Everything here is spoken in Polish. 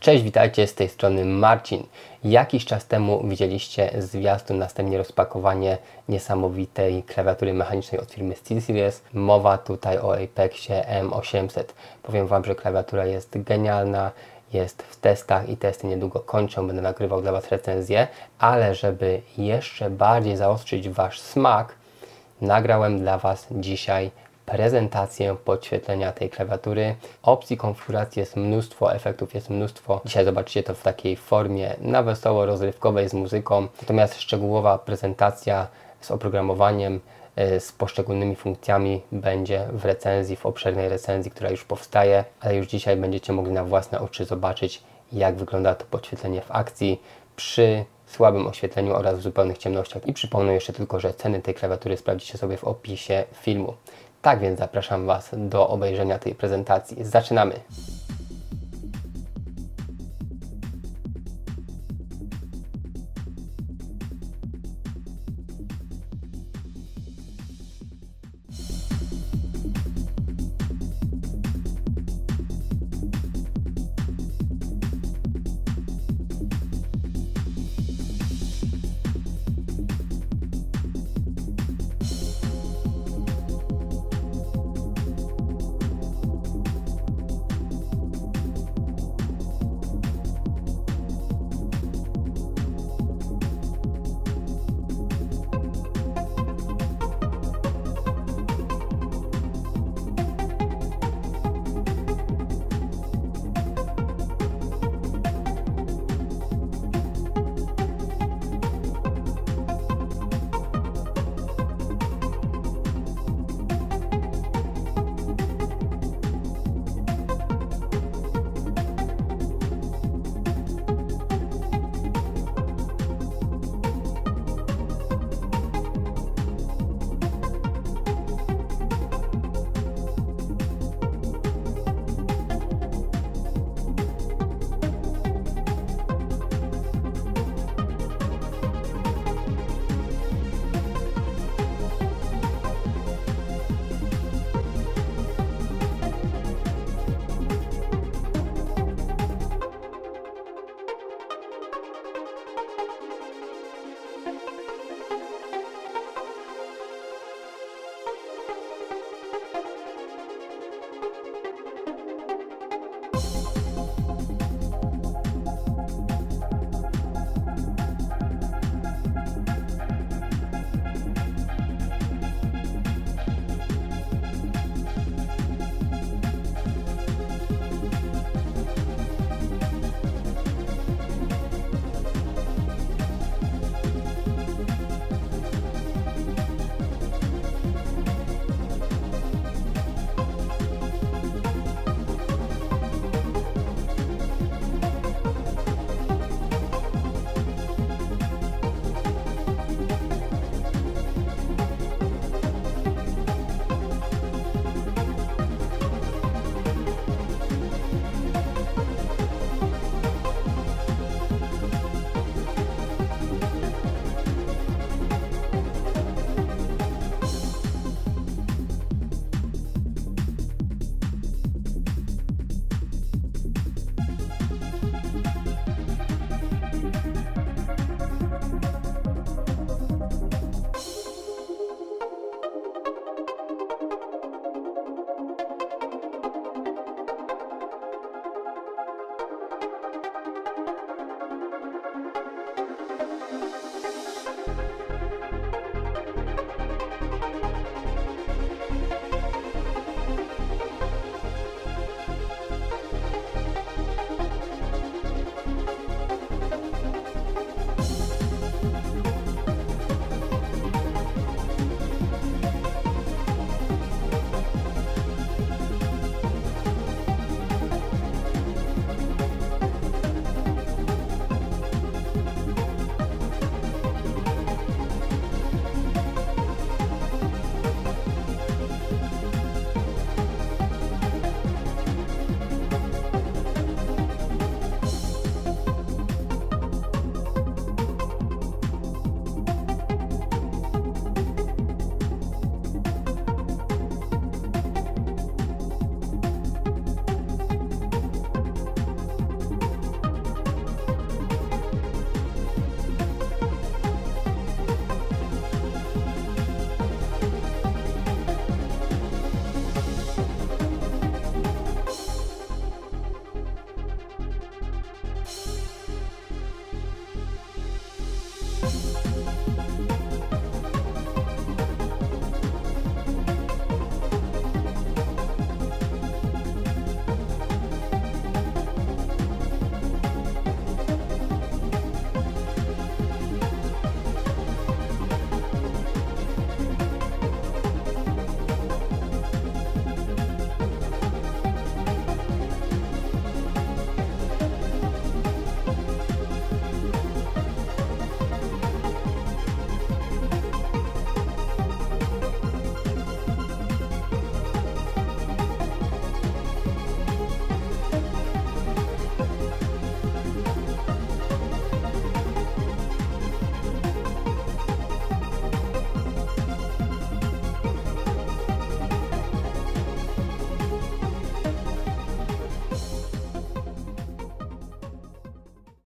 Cześć, witajcie, z tej strony Marcin. Jakiś czas temu widzieliście zwiastun, następnie rozpakowanie niesamowitej klawiatury mechanicznej od firmy SteelSeries. Mowa tutaj o Apexie M800. Powiem Wam, że klawiatura jest genialna, jest w testach i testy niedługo kończą, będę nagrywał dla Was recenzję, ale żeby jeszcze bardziej zaostrzyć Wasz smak, nagrałem dla Was dzisiaj prezentację podświetlenia tej klawiatury. Opcji konfiguracji jest mnóstwo, efektów jest mnóstwo. Dzisiaj zobaczycie to w takiej formie na wesoło rozrywkowej z muzyką. Natomiast szczegółowa prezentacja z oprogramowaniem, z poszczególnymi funkcjami będzie w recenzji, w obszernej recenzji, która już powstaje, ale już dzisiaj będziecie mogli na własne oczy zobaczyć, jak wygląda to podświetlenie w akcji przy słabym oświetleniu oraz w zupełnych ciemnościach. I przypomnę jeszcze tylko, że ceny tej klawiatury sprawdzicie sobie w opisie filmu. Tak więc zapraszam Was do obejrzenia tej prezentacji. Zaczynamy!